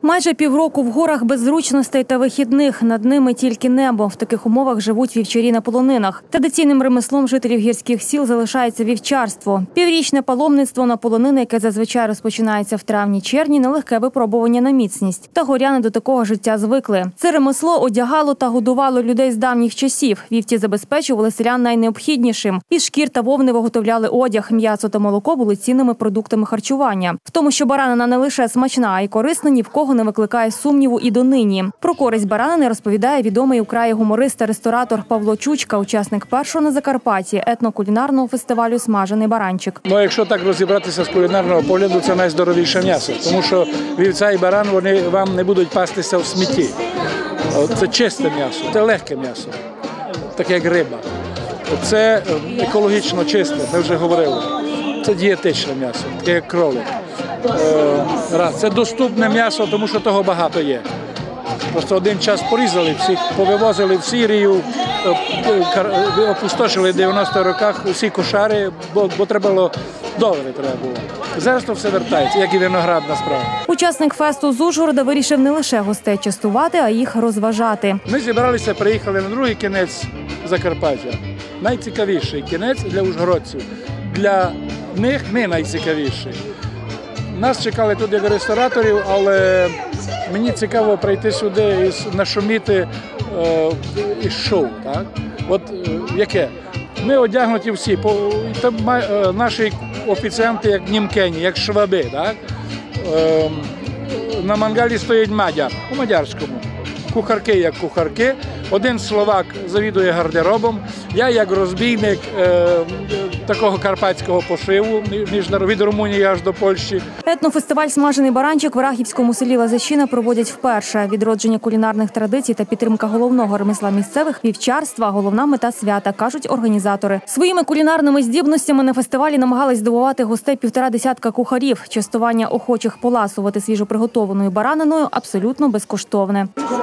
Майже півроку в горах без зручностей та вихідних. Над ними тільки небо. В таких умовах живуть вівчарі на полонинах. Традиційним ремеслом жителів гірських сіл залишається вівчарство. Піврічне паломництво на полонини, яке зазвичай розпочинається в травні-червні, нелегке випробування на міцність. Та горяни до такого життя звикли. Це ремесло одягало та годувало людей з давніх часів. Вівці забезпечували селян найнеобхіднішим. Із шкір та вовни виготовляли одяг, м'ясо та молоко були цінними продуктами харчування. В тому, що баранина не лише смачна, а й корисна, ні в кого не викликає сумніву і донині. Про користь баранини розповідає відомий у краї гуморист та ресторатор Павло Чучка, учасник першого на Закарпатті етнокулінарного фестивалю «Смажений баранчик». Якщо так розібратися з кулінарного погляду, це найздоровіше м'ясо, тому що вівця і баран, вони вам не будуть пастися в смітті. Це чисте м'ясо, це легке м'ясо, таке як риба. Це екологічно чисте, ми вже говорили. Це дієтичне м'ясо, таке як кролик. Це доступне м'ясо, тому що того багато є. Просто один час порізали всіх, повивозили в Сирію, опустошили в 90-х роках усі кошари, бо треба було долари. Зараз то все вертається, як і виноградна справа. Учасник фесту з Ужгорода вирішив не лише гостей частувати, а їх розважати. Ми зібралися, приїхали на другий кінець Закарпаття. Найцікавіший кінець для ужгородців. Для них ми найцікавіші. Нас чекали тут як рестораторів, але мені цікаво прийти сюди і нашуміти із шоу. Так? От яке? Ми одягнуті всі, наші офіціанти як німкені, як шваби. Так? На мангалі стоїть мадяр, у мадярському. Кухарки як кухарки. Один словак завідує гардеробом. Я як розбійник такого карпатського пошиву від Румунії аж до Польщі. Етнофестиваль «Смажений баранчик» в Рахівському селі Лазищина проводять вперше. Відродження кулінарних традицій та підтримка головного ремесла місцевих – вівчарства – головна мета свята, кажуть організатори. Своїми кулінарними здібностями на фестивалі намагались здивувати гостей 1,5 десятка кухарів. Частування охочих поласувати свіжоприготованою бараниною абсолютно безкоштовне.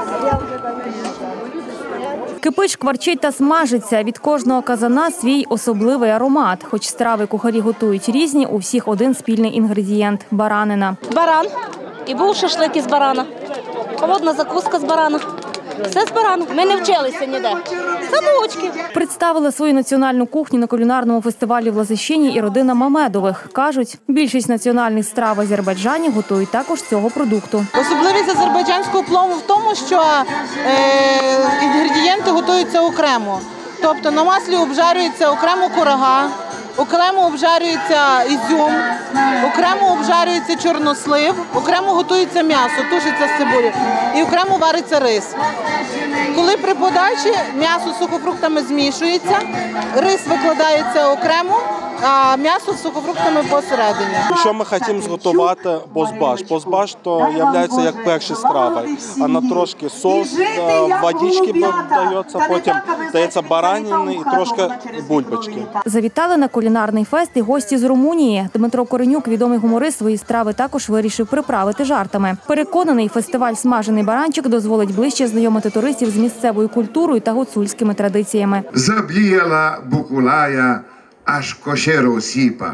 Кипить, шкварчить та смажиться. Від кожного казана свій особливий аромат. Хоч страви кухарі готують різні, у всіх один спільний інгредієнт – баранина. Баран. І був шашлик із барана. Холодна закуска з барана. Все з барана. Ми не вчилися ніде. Самоучки. Представила свою національну кухню на кулінарному фестивалі в Лазищині і родина Мамедових. Кажуть, більшість національних страв в Азербайджані готують також з цього продукту. Особливість азербайджанського плову в тому, що інгредієнти готуються окремо. Тобто на маслі обжарюється окремо курага, окремо обжарюється ізюм, окремо обжарюється чорнослив, окремо готується м'ясо, тушиться з цибулею і окремо вариться рис. Коли при подачі м'ясо з сухофруктами змішується, рис викладається окремо, а м'ясо з сухофруктами посередині. Що ми хочемо зготувати бозбаш? Бозбаш то є як перша страва, а на трошки соус, водички дається, потім дається баранини і трошки бульбочки. Завітали на кулінарний фест і гості з Румунії. Дмитро Коренюк, відомий гуморист, свої страви також вирішив приправити жартами. Переконаний, фестиваль «Смажений баранчик» дозволить ближче знайомити туристів з місцевою культурою та гуцульськими традиціями. Забліяла букулая, аж кошеру сіпа.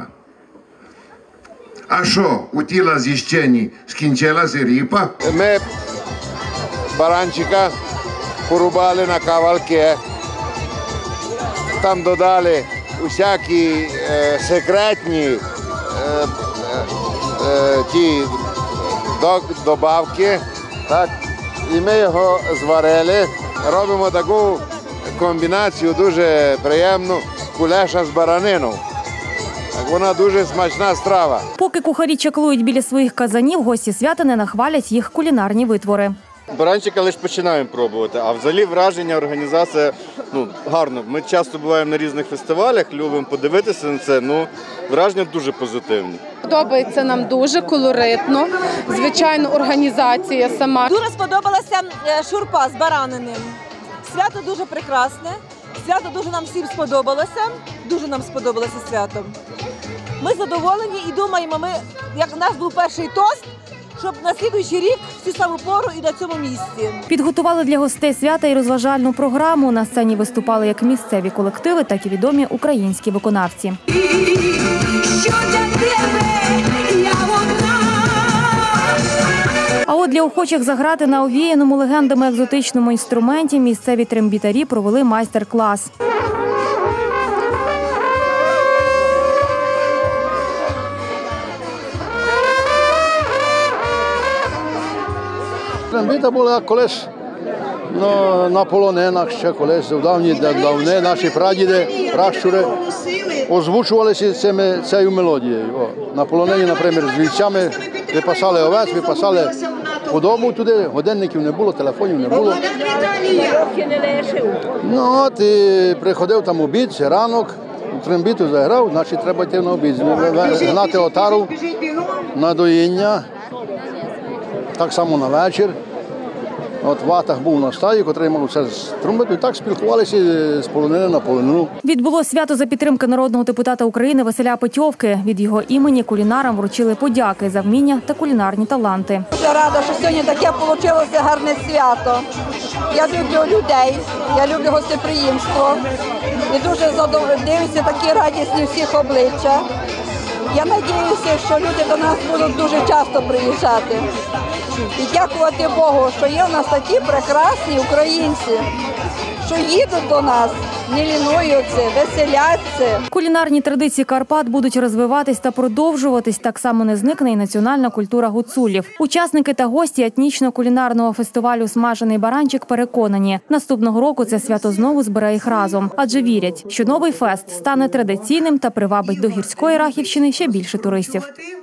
А що, у тіла зіщені скінчилася ріпа? Ми баранчика порубали на кавалки, там додали усякі секретні ті добавки, так, і ми його зварили. Робимо таку комбінацію дуже приємну кулеша з бараниною. Вона дуже смачна страва. Поки кухарі чаклують біля своїх казанів, гості свята не нахвалять їх кулінарні витвори. Баранчика лише починаємо пробувати, а взагалі враження, організація гарно. Ми часто буваємо на різних фестивалях, любимо подивитися на це, враження дуже позитивні. Подобається нам дуже колоритно, звичайно, організація сама. Дуже сподобалася шурпа з бараниним. Свято дуже прекрасне, свято дуже нам всім сподобалося, дуже нам сподобалося свято. Ми задоволені і думаємо, як у нас був перший тост, щоб на слідуючий рік в цю саму пору і на цьому місці. Підготували для гостей свята і розважальну програму. На сцені виступали як місцеві колективи, так і відомі українські виконавці. для охочих заграти на овіяному легендами екзотичному інструменті місцеві трембітарі провели майстер-клас. Трембіта була колись на полонинах, ще колись в давні давни наші прадіди, пращури озвучувалися цією мелодією. На полонині, наприклад, з вівцями випасали овець, випасали худобу туди, годинників не було, телефонів не було. Ну от і приходив там обід, ранок, трембіту заграв, значить треба йти на обід. Гнати отару на доїння, так само на вечір. От ватаг був на стаї, котрий мав все з трембітою, і так спілкувалися з полонини на полонину. Відбулось свято за підтримки народного депутата України Василя Петьовки. Від його імені кулінарам вручили подяки за вміння та кулінарні таланти. Дуже рада, що сьогодні таке вийшло гарне свято. Я люблю людей, я люблю гостеприємство. І дуже дивлюся такі радісні всіх обличчя. Я сподіваюся, що люди до нас будуть дуже часто приїжджати. І дякувати Богу, що є у нас такі прекрасні українці, що їдуть до нас, не лінуються, веселяться. Кулінарні традиції Карпат будуть розвиватись та продовжуватись. Так само не зникне і національна культура гуцулів. Учасники та гості етнічно-кулінарного фестивалю «Смажений баранчик» переконані, наступного року це свято знову збере їх разом. Адже вірять, що новий фест стане традиційним та привабить до гірської Рахівщини ще більше туристів.